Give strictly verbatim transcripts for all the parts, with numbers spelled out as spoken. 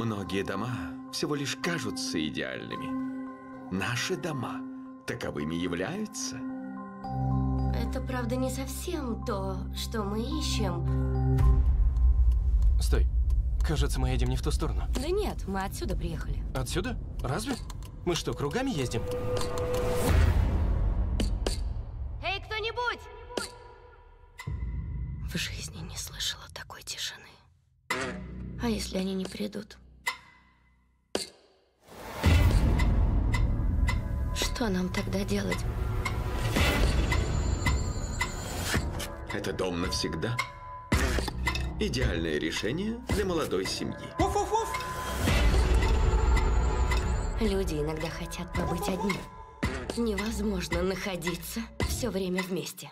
Многие дома всего лишь кажутся идеальными. Наши дома таковыми являются. Это, правда, не совсем то, что мы ищем. Стой. Кажется, мы едем не в ту сторону. Да нет, мы отсюда приехали. Отсюда? Разве? Мы что, кругами ездим? Эй, кто-нибудь! В жизни не слышала такой тишины. А если они не придут? Что нам тогда делать? Это дом навсегда. Идеальное решение для молодой семьи. Уф-уф-уф! Люди иногда хотят побыть одни. Невозможно находиться все время вместе.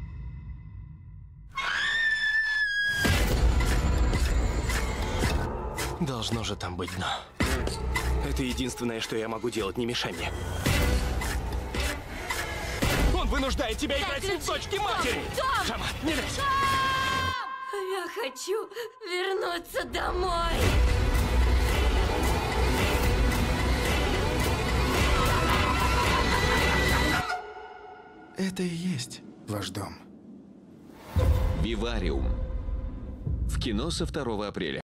Должно же там быть дно. Это единственное, что я могу делать, не мешай мне. Он вынуждает тебя играть в дочки матери! Том! Шама, не лезь! Я хочу вернуться домой! Это и есть ваш дом. Вивариум. В кино со второго апреля.